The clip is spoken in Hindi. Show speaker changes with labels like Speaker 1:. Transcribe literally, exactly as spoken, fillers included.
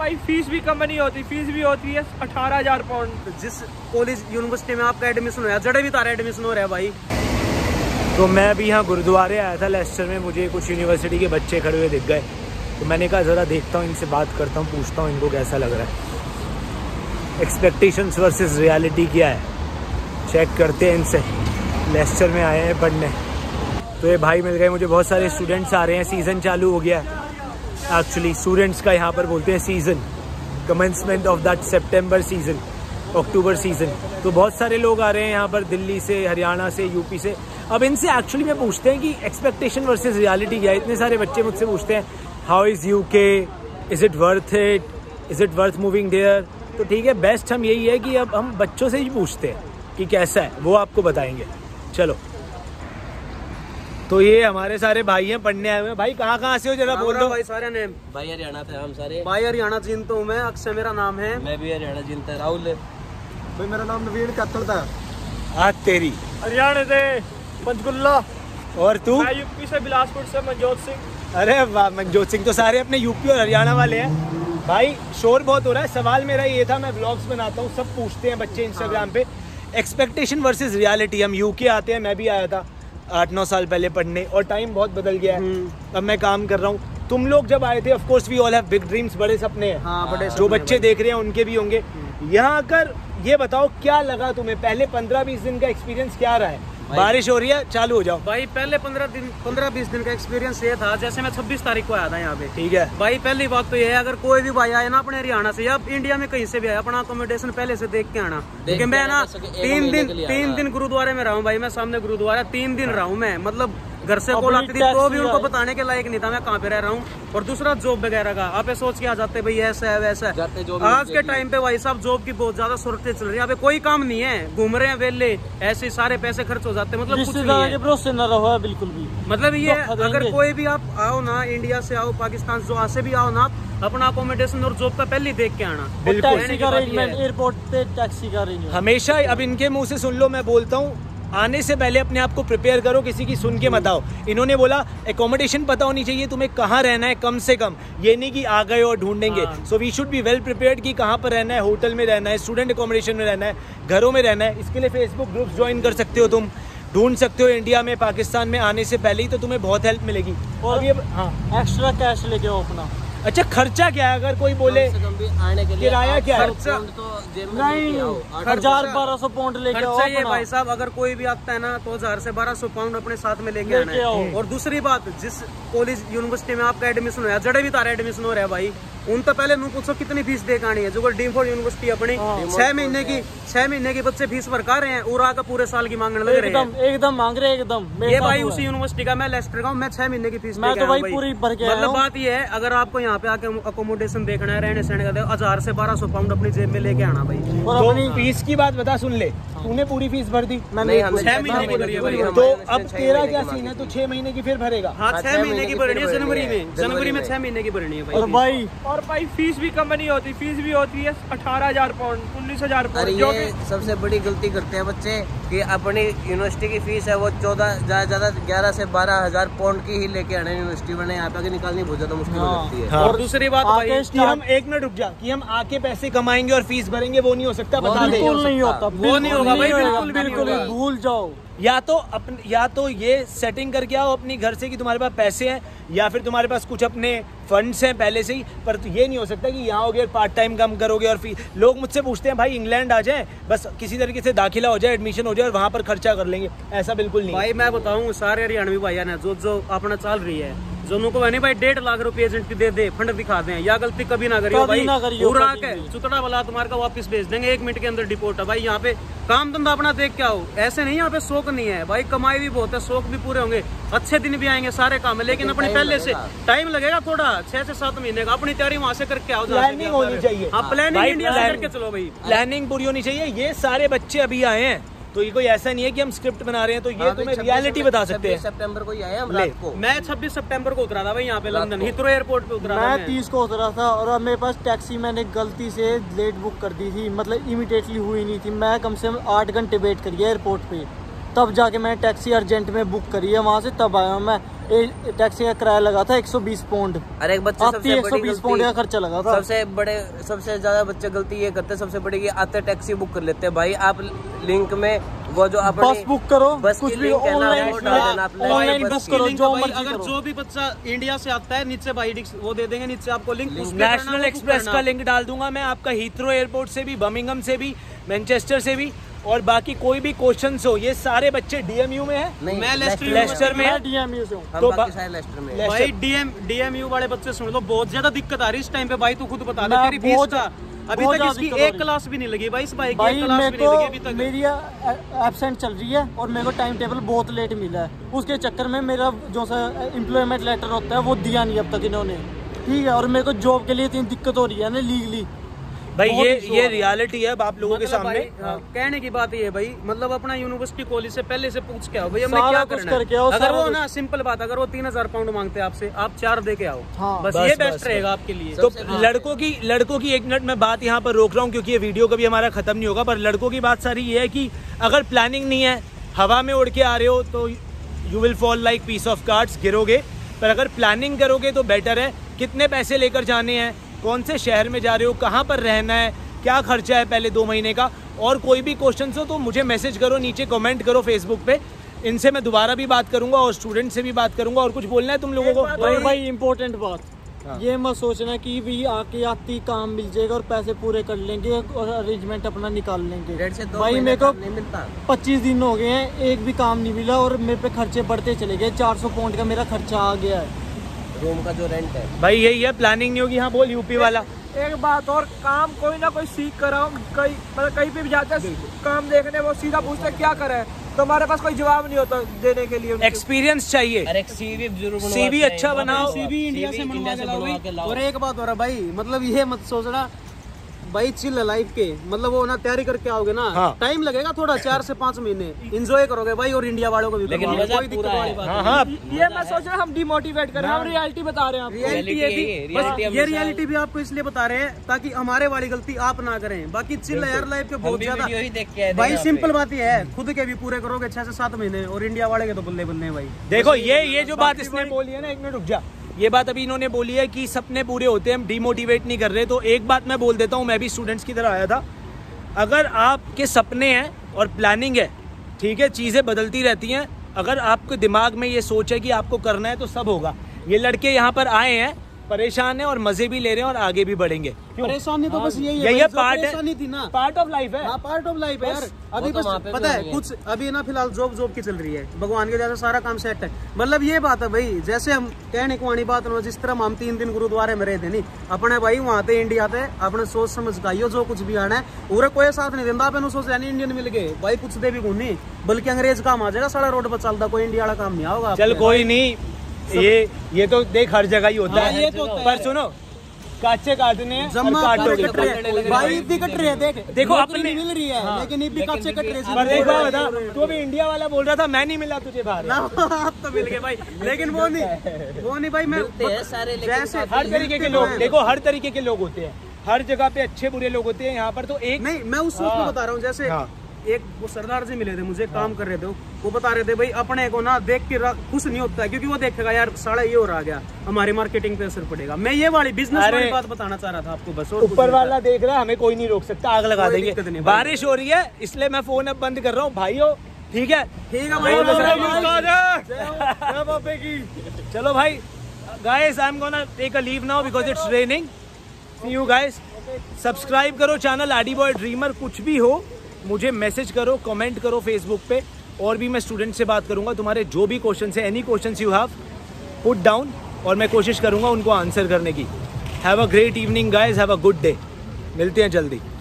Speaker 1: भाई फीस भी कम नहीं होती, फीस भी होती है अठारह हजार पाउंड।
Speaker 2: जिस कॉलेज यूनिवर्सिटी में आपका एडमिशन हुआ, जड़े भी तारा एडमिशन हो रहा है भाई।
Speaker 3: तो मैं भी यहाँ गुरुद्वारे आया था लेस्टर में, मुझे कुछ यूनिवर्सिटी के बच्चे खड़े हुए दिख गए, तो मैंने कहा ज़रा देखता हूँ, इनसे बात करता हूँ, पूछता हूँ इनको कैसा लग रहा है। एक्सपेक्टेशंस वर्सेस रियलिटी क्या है, चेक करते हैं इनसे। लेस्टर में आए हैं पढ़ने, तो ये भाई मिल गए मुझे। बहुत सारे स्टूडेंट्स आ रहे हैं, सीज़न चालू हो गया है। एक्चुअली स्टूडेंट्स का यहाँ पर बोलते हैं season, commencement of that September season, October season. तो बहुत सारे लोग आ रहे हैं यहाँ पर, दिल्ली से, हरियाणा से, यूपी से। अब इनसे एक्चुअली में पूछते हैं कि एक्सपेक्टेशन वर्सेस रियलिटी क्या है। इतने सारे बच्चे मुझसे पूछते हैं how is UK, is it worth it, is it worth moving there. तो ठीक है, बेस्ट हम यही है कि अब हम बच्चों से ही पूछते हैं कि कैसा है, वो आपको बताएंगे। चलो, तो ये हमारे सारे भाई हैं, पढ़ने आए हुए हैं। भाई कहाँ कहाँ से हो, जरा बोल दो
Speaker 2: भाई। सारे नेम
Speaker 4: भाई हरियाणा से हम सारे।
Speaker 2: भाई हरियाणा जिनता हूँ मैं, अक्षय मेरा नाम है।
Speaker 4: मैं भी हरियाणा जिनता। राहुल
Speaker 5: भाई मेरा नाम नवीन कत्तल था।
Speaker 3: आज तेरी
Speaker 1: हरियाणा से पंचकुला।
Speaker 3: और तू?
Speaker 1: मैं यूपी से, बिलासपुर से मनजोत सिंह।
Speaker 3: अरे वाह, मनजोत सिंह। तो सारे अपने यूपी और हरियाणा वाले हैं। भाई शोर बहुत हो रहा है। सवाल मेरा ये था, मैं व्लॉग्स बनाता हूँ, सब पूछते हैं बच्चे इंस्टाग्राम पे, एक्सपेक्टेशन वर्सेस रियलिटी। हम यूके आते हैं, मैं भी आया था आठ नौ साल पहले पढ़ने, और टाइम बहुत बदल गया है। अब मैं काम कर रहा हूँ। तुम लोग जब आए थे, of course we all have big dreams, बड़े सपने हैं।
Speaker 2: हाँ, बड़े
Speaker 3: जो बच्चे देख रहे हैं उनके भी होंगे। यहाँ आकर ये बताओ क्या लगा तुम्हें, पहले पंद्रह बीस दिन का एक्सपीरियंस क्या रहा है? बारिश हो रही है, चालू हो जाओ।
Speaker 2: भाई पहले पंद्रह दिन पंद्रह बीस दिन का एक्सपीरियंस ये था, जैसे मैं छब्बीस तारीख को आया था यहाँ पे।
Speaker 3: ठीक है
Speaker 2: भाई, पहली बात तो ये है, अगर कोई भी भाई आए ना अपने हरियाणा से या इंडिया में कहीं से भी आए, अपना अकोमोडेशन पहले से देख के आना। क्योंकि मैं ना तीन दिन तीन दिन गुरुद्वारे में रहा हूँ भाई। मैं सामने गुरुद्वारा तीन दिन रहा हूँ मैं, मतलब घर से कॉल आती थी तो भी उनको बताने के लायक नहीं था मैं कहाँ पे रह रहा हूँ। और दूसरा जॉब वगैरह का, आप सोच के आ जाते भाई ऐसा है वैसा है। आज के टाइम पे भाई साहब जॉब की बहुत ज्यादा शॉर्टेज चल रही है। यहाँ पे कोई काम नहीं है, घूम रहे हैं वेले, ऐसे सारे पैसे खर्च हो जाते हैं। मतलब कुछ नहीं है,
Speaker 1: भरोसे न रहो बिल्कुल भी।
Speaker 2: मतलब ये अगर कोई भी आप आओ ना, इंडिया से आओ, पाकिस्तान जो से भी आओ ना, अपना अकोमोडेशन और जॉब का पहले ही देख के आना।
Speaker 1: टैक्सी का अरेंजमेंट, एयरपोर्ट पे टैक्सी का अरेंजमेंट
Speaker 3: हमेशा। अब इनके मुंह से सुन लो, मैं बोलता हूँ, आने से पहले अपने आप को प्रिपेयर करो, किसी की सुन के मत आओ। इन्होंने बोला एकोमोडेशन पता होनी चाहिए तुम्हें, कहाँ रहना है कम से कम, ये नहीं कि आ गए और ढूंढेंगे। So we should be well prepared कि कहाँ पर रहना है, होटल में रहना है, स्टूडेंट एकोमोडेशन में रहना है, घरों में रहना है। इसके लिए फेसबुक ग्रुप्स ज्वाइन कर सकते हो, तुम ढूंढ सकते हो इंडिया में, पाकिस्तान में आने से पहले ही, तो तुम्हें बहुत हेल्प मिलेगी। और ये हाँ,
Speaker 1: एक्स्ट्रा कैश लेके आओ अपना।
Speaker 3: अच्छा, खर्चा क्या है अगर कोई बोले,
Speaker 4: आने के लिए
Speaker 3: किराया क्या है?
Speaker 2: खर्चा
Speaker 4: तो
Speaker 1: नहीं, हजार बारह सौ पाउंड लेके आओ।
Speaker 2: खर्चा ये भाई साहब, अगर कोई भी आता है ना तो हजार से बारह सौ पाउंड अपने साथ में लेके आना है। और दूसरी बात, जिस कॉलेज यूनिवर्सिटी में आपका एडमिशन हुआ, जड़े भी तारा एडमिशन हो रहा है भाई, उन तो पहले नू पूछो कितनी फीस दे आनी है। जो डीमफोर्ड यूनिवर्सिटी अपनी छह महीने की छह महीने के बच्चे फीस भर रहे हैं, उरा का पूरे साल की मांगने लग रहे हैं।
Speaker 1: एकदम मांग रहे हैं एकदम।
Speaker 2: ये भाई उसी यूनिवर्सिटी का, मैं लेस्टर का हूँ, मैं छह महीने की फीस
Speaker 1: मैं तो भाई पूरी भर के।
Speaker 2: मतलब बात ये है, अगर आपको यहाँ पे आके अकोमोडेशन देखना है, रहने सहने का, हजार से बारह सौ पाउंड अपनी जेब में लेके आना भाई।
Speaker 3: और अपनी फीस की बात बता, सुन ले, तूने पूरी फीस भर दी?
Speaker 2: मैंने छह महीने की भरी है भाई।
Speaker 3: तो अब तेरा क्या सीन है, तू छह महीने की फिर भरेगा?
Speaker 2: हाँ, छह महीने की भरनी है जनवरी में, जनवरी में छह महीने की भरनी है
Speaker 1: और भाई। और भाई फीस भी कम नहीं होती, फीस भी होती है अठारह हजार पाउंड, उन्नीस हजार
Speaker 4: पाउंड। ये सबसे बड़ी गलती करते हैं बच्चे कि अपनी यूनिवर्सिटी की फीस है वो चौदह ज्यादा ज्यादा ग्यारह से बारह हजार पाउंड की ही लेके आना है यूनिवर्सिटी में, यहाँ पे निकालनी बहुत ज्यादा मुश्किल हो जाती है।
Speaker 2: और दूसरी बात भाई
Speaker 3: कि हम एक मिनट रुक जा, कि हम आके पैसे कमाएंगे और फीस भरेंगे, वो नहीं हो सकता। बता दे,
Speaker 1: बिल्कुल नहीं होता,
Speaker 2: वो नहीं होगा भाई, बिल्कुल
Speaker 1: बिल्कुल भूल जाओ।
Speaker 3: या तो अपन या तो ये सेटिंग करके आओ अपनी घर से कि तुम्हारे पास पैसे हैं, या फिर तुम्हारे पास कुछ अपने फंड्स हैं पहले से ही। पर तो ये नहीं हो सकता कि यहाँ होगे पार्ट टाइम कम करोगे और फी। लोग मुझसे पूछते हैं भाई इंग्लैंड आ जाए, बस किसी तरीके से दाखिला हो जाए, एडमिशन हो जाए और वहाँ पर खर्चा कर लेंगे, ऐसा बिल्कुल नहीं
Speaker 2: भाई। मैं बताऊँ, सारे हरियाणवी भाइया ने जो जो अपना चल रही है, जो उनको नहीं भाई डेढ़ लाख रुपए एजेंट की दे दे, फंड दिखा दें, या गलती कभी ना करियो भाई, पूरा के चुतड़ा वाला तुम्हारे का वापस भेज देंगे, एक मिनट के अंदर डिपोर्ट है भाई। यहाँ पे काम धंधा अपना देख के आओ, ऐसे नहीं यहाँ पे शौक नहीं है भाई, कमाई भी बहुत है, शौक भी पूरे होंगे, अच्छे दिन भी आएंगे, सारे काम है, लेकिन अपने पहले से टाइम लगेगा थोड़ा, छह से सात महीने का, अपनी तैयारी वहाँ से करके आओ।
Speaker 3: प्लानिंग होनी चाहिए।
Speaker 2: हाँ, प्लानिंग इंडिया से करके चलो भाई,
Speaker 3: प्लानिंग पूरी होनी चाहिए। ये सारे बच्चे अभी आए हैं, तो ये कोई ऐसा नहीं है कि हम स्क्रिप्ट बना रहे हैं, तो ये हाँ, तुम्हें रियलिटी बता सकते हैं।
Speaker 4: सितंबर को ही आए हम रात को।
Speaker 2: मैं छब्बीस सितंबर को उतरा था भाई यहाँ पे लंदन हिथरो एयरपोर्ट पे उतरा।
Speaker 1: मैं तीस को उतरा था और मेरे पास टैक्सी मैंने गलती से लेट बुक कर दी थी, मतलब इमीडिएटली हुई नहीं थी। मैं कम से कम आठ घंटे वेट करी एयरपोर्ट पे, तब जाके मैंने टैक्सी अर्जेंट में बुक करी है वहाँ से, तब आया मैं। टैक्सी का किराया लगा था एक सौ बीस पाउंड।
Speaker 4: अरे एक बच्चे सबसे
Speaker 1: एक सौ बीस पाउंड का खर्चा लगा था।
Speaker 4: सबसे बड़े सबसे ज्यादा बच्चे गलती ये करते हैं, सबसे बड़ी ये आते टैक्सी बुक कर लेते हैं। भाई आप लिंक में वो जो अपनी
Speaker 1: बस बुक करो,
Speaker 4: बस
Speaker 1: कुछ
Speaker 4: की
Speaker 1: भी
Speaker 4: लिंक है ना,
Speaker 1: ऑनलाइन
Speaker 4: वो डाल देना आप
Speaker 1: ऑनलाइन बुक करो, जो मर्जी
Speaker 2: अगर
Speaker 1: करो।
Speaker 2: जो भी बच्चा इंडिया से आता है नीचे भाई वो दे देंगे, नीचे आपको लिंक
Speaker 3: नेशनल एक्सप्रेस का लिंक डाल दूंगा मैं आपका, हीथ्रो एयरपोर्ट से भी, बर्मिंघम से भी, मैनचेस्टर से भी। और बाकी कोई भी क्वेश्चंस हो, ये सारे बच्चे डीएमयू में है,
Speaker 2: मैं
Speaker 3: लेस्टर में है,
Speaker 1: डीएमयू से हूँ।
Speaker 4: हम
Speaker 3: तो
Speaker 4: बाकी सारे लेस्टर में हैं।
Speaker 2: भाई डीएम डीएमयू वाले बच्चे सुन लो, बहुत ज्यादा दिक्कत आ रही है इस टाइम पे भाई। तू खुद बता दे
Speaker 1: मैं
Speaker 2: तेरी फीस
Speaker 1: बहुत-
Speaker 2: का अभी
Speaker 1: बहुत
Speaker 2: तक
Speaker 1: ज्यादा
Speaker 2: इसकी
Speaker 1: दिक्कत हो
Speaker 2: एक
Speaker 1: रही।
Speaker 2: क्लास भी नहीं लगी भाई, इस भाई की
Speaker 1: भाई
Speaker 2: एक क्लास
Speaker 1: मेरे
Speaker 2: भी नहीं लगी अभी
Speaker 1: को
Speaker 2: तक।
Speaker 1: मेरी एब्सेंट चल रही है और मेरे को टाइम टेबल बहुत लेट मिला है। उसके चक्कर में मेरा जो सा एम्प्लॉयमेंट लेटर होता है वो दिया नहीं अब तक इन्होंने, ठीक है। और मेरे को जॉब के लिए इतनी दिक्कत हो रही है ना लीगली।
Speaker 3: भाई
Speaker 1: बहुत
Speaker 3: ये
Speaker 1: issue
Speaker 3: ये
Speaker 1: है।
Speaker 3: रियलिटी है अब आप लोगों के
Speaker 2: मतलब
Speaker 3: सामने।
Speaker 2: भाई, हाँ, कहने की बात ये है भाई, मतलब अपना यूनिवर्सिटी कॉलेज से पहले से पूछ के आओ भाई हमने
Speaker 1: सारा
Speaker 2: क्या
Speaker 1: कुछ
Speaker 2: करना
Speaker 1: करके
Speaker 2: है।
Speaker 1: आओ,
Speaker 2: अगर
Speaker 1: सारा
Speaker 2: वो
Speaker 1: कुछ।
Speaker 2: ना सिंपल बात, अगर वो तीन हजार पाउंड मांगते हैं आपसे, आप चार दे के आओ,
Speaker 1: हाँ।
Speaker 2: बस,
Speaker 3: बस,
Speaker 2: ये
Speaker 3: बस,
Speaker 2: बेस्ट
Speaker 3: बस।
Speaker 2: रहेगा आपके लिए।
Speaker 3: तो लड़कों की लड़कों की एक मिनट मैं बात यहाँ पर रोक रहा हूँ क्योंकि ये वीडियो कभी हमारा खत्म नहीं होगा, पर लड़कों की बात सारी ये है कि अगर प्लानिंग नहीं है, हवा में उड़ के आ रहे हो तो you will fall like piece of cards, गिरोगे। पर अगर प्लानिंग करोगे तो बेटर है। कितने पैसे लेकर जाने हैं, कौन से शहर में जा रहे हो, कहाँ पर रहना है, क्या खर्चा है पहले दो महीने का, और कोई भी क्वेश्चन हो तो मुझे मैसेज करो, नीचे कमेंट करो फेसबुक पे। इनसे मैं दोबारा भी बात करूंगा और स्टूडेंट से भी बात करूंगा। और कुछ बोलना है तुम लोगों को?
Speaker 1: भाई भाई इम्पोर्टेंट बात, ये मत सोचना कि भी आके आती काम मिल जाएगा और पैसे पूरे कर लेंगे और अरेंजमेंट अपना निकाल लेंगे।
Speaker 4: डेढ़ से दो
Speaker 1: भाई
Speaker 4: महीने
Speaker 1: मेरे को
Speaker 4: काम नहीं मिलता।
Speaker 1: पच्चीस दिन हो गए हैं, एक भी काम नहीं मिला और मेरे पे खर्चे बढ़ते चले गए। चार सौ पाउंड का मेरा खर्चा आ गया है।
Speaker 4: रूम का जो रेंट है
Speaker 3: भाई यही है, प्लानिंग नहीं होगी। हाँ बोल, यूपी वाला।
Speaker 6: एक बात और, काम कोई ना कोई सीख कर आओ। कहीं मतलब कहीं पे भी जाते हैं काम देखने, वो सीधा पूछते हैं क्या करें, तो हमारे पास कोई जवाब नहीं होता देने के लिए।
Speaker 3: एक्सपीरियंस चाहिए,
Speaker 4: अरे सीवी जरूर बनवा
Speaker 3: सीवी
Speaker 4: के
Speaker 3: अच्छा
Speaker 4: लाओ।
Speaker 3: बनाओ।
Speaker 2: सीवी इंडिया से
Speaker 4: इंडिया
Speaker 2: मनवा
Speaker 4: से
Speaker 2: के लाओ
Speaker 4: बनवा के
Speaker 2: भाई।
Speaker 4: लाओ।
Speaker 2: और एक बात हो रहा भाई, मतलब ये मत सोचना भाई चिल है लाइफ के, मतलब वो ना तैयारी करके आओगे ना,
Speaker 3: हाँ।
Speaker 2: टाइम लगेगा थोड़ा, चार से पाँच महीने एंजॉय करोगे भाई। और इंडिया वालों को भी
Speaker 4: लेकिन
Speaker 2: करवाओगे,
Speaker 4: मजा
Speaker 2: कोई दिक्कत
Speaker 4: पूरा
Speaker 2: वाली
Speaker 4: है।
Speaker 2: बात
Speaker 3: हाँ
Speaker 2: नहीं।
Speaker 3: हाँ,
Speaker 6: ये मैं सोच रहा हम डिमोटिवेट कर रहे हैं, हम रियलिटी बता रहे हैं आपको।
Speaker 2: रियलिटी ये
Speaker 4: Reality
Speaker 2: भी,
Speaker 4: है,
Speaker 2: बस
Speaker 4: reality
Speaker 2: ये
Speaker 4: हमेशा-
Speaker 2: रियलिटी भी आपको इसलिए बता रहे हैं ताकि हमारे वाली गलती आप ना करें। बाकी चिल है यार लाइफ के
Speaker 4: हम
Speaker 2: बहुत
Speaker 4: भी
Speaker 2: ज्यादा।
Speaker 4: वीडियो ही देख के आए थे
Speaker 2: भाई
Speaker 4: यहाँ
Speaker 2: सिंपल
Speaker 4: पे।
Speaker 2: बात ये है, खुद के भी पूरे करोगे छह से सात महीने, और इंडिया वाले के तो बल्ले बल्ले हैं भाई।
Speaker 3: देखो ये ये जो बात इसने बोली है ना, एक मिनट रुक जा। ये बात अभी इन्होंने बोली है कि सपने पूरे होते हैं, हम डिमोटिवेट नहीं कर रहे। तो एक बात मैं बोल देता हूँ, मैं भी स्टूडेंट्स की तरह आया था। अगर आपके सपने हैं और प्लानिंग है, ठीक है, चीज़ें बदलती रहती हैं। अगर आपके दिमाग में ये सोच है कि आपको करना है तो सब होगा। ये लड़के यहाँ पर आए हैं, परेशान हैं और मजे भी ले रहे हैं और आगे भी बढ़ेंगे।
Speaker 2: परेशानी तो बस यही है
Speaker 3: यही
Speaker 2: भाई,
Speaker 3: है,
Speaker 2: जो
Speaker 3: पार्ट
Speaker 2: परेशानी
Speaker 3: है,
Speaker 2: थी ना,
Speaker 3: पार्ट ऑफ लाइफ है।
Speaker 2: हाँ पार्ट ऑफ लाइफ है यार। अभी
Speaker 4: वो तो
Speaker 2: बस
Speaker 4: वहाँ पे भी
Speaker 2: पता है
Speaker 4: नहीं है।
Speaker 2: कुछ अभी ना फिलहाल जॉब जॉब की चल रही है, भगवान के जैसा सारा काम सेट है। मतलब ये बात है भाई, जैसे हम कहने को आनी बात ना, जिस तरह हम तीन दिन गुरुद्वारे में रहे थे नहीं अपने भाई, वहाँ पे इंडिया पे अपने सोच समझ गाइयो जो कुछ भी आना है पूरा कोई साथ नहीं देता। अपने सोच यानी इंडियन मिल गए भाई, कुछ दे भी नहीं, बल्कि अंग्रेज काम आ जाएगा, सारा रोड पर चलता, कोई इंडिया वाला काम नहीं आओगा।
Speaker 3: चल कोई नहीं, ये ये तो देख हर जगह ही होता
Speaker 2: हाँ,
Speaker 3: है।
Speaker 2: ये तो होता है।
Speaker 3: पर सुनो, काचे काटने हैं और
Speaker 2: जम्मा
Speaker 3: काटोगे।
Speaker 2: कट रहे हैं भाई, इतनी कट रही है। देख
Speaker 3: देखो
Speaker 2: नौकरी
Speaker 3: अपने-
Speaker 2: नहीं मिल रही है, लेकिन इतनी कच्चे कट रहे
Speaker 3: पर देखो बता, तू अभी इंडिया वाला बोल रहा था, मैं नहीं मिला तुझे बाहर।
Speaker 2: ना आप तो मिल गए भाई, लेकिन वो नहीं वो नहीं भाई। मैं
Speaker 4: मिलते हैं सारे, लेकिन
Speaker 2: जैसे
Speaker 3: हर तरीके के लोग, देखो हर तरीके के लोग होते हैं, हर जगह पे अच्छे बुरे लोग होते हैं। यहाँ पर तो एक
Speaker 2: नहीं, मैं उस सोच में बता रहा हूँ। जैसे
Speaker 3: हाँ।
Speaker 2: एक वो सरदार जी मिले थे मुझे, काम कर रहे थे, वो बता रहे थे भाई अपने को ना देख के रा- खुश नहीं होता है, क्योंकि वो देखेगा यार साला ये हो रहा गया, हमारी मार्केटिंग पे असर पड़ेगा। मैं ये वाली बिजनेस
Speaker 3: अरे,
Speaker 2: वाली बात बताना चाह रहा था आपको बस। और कुछ
Speaker 3: ऊपर
Speaker 2: नहीं
Speaker 3: वाला देख रहा है, हमें कोई नहीं रोक सकता, आग लगा
Speaker 2: कोई
Speaker 3: देंगे।
Speaker 2: दिक्कत नहीं भाई।
Speaker 3: बारिश हो रही है इसलिए मैं फोन अब बंद कर रहा हूँ भाइयों, ठीक है?
Speaker 2: ठीक है भाई,
Speaker 3: चलो भाई, guys I am gonna take a leave now because it's raining. See you guys. Subscribe करो चैनल आडी बॉय ड्रीमर। कुछ भी हो मुझे मैसेज करो, कमेंट करो फेसबुक पे, और भी मैं स्टूडेंट से बात करूंगा। तुम्हारे जो भी क्वेश्चन है, any question you have, put down, और मैं कोशिश करूंगा उनको आंसर करने की। Have a great evening guys, have a good day. मिलते हैं जल्दी।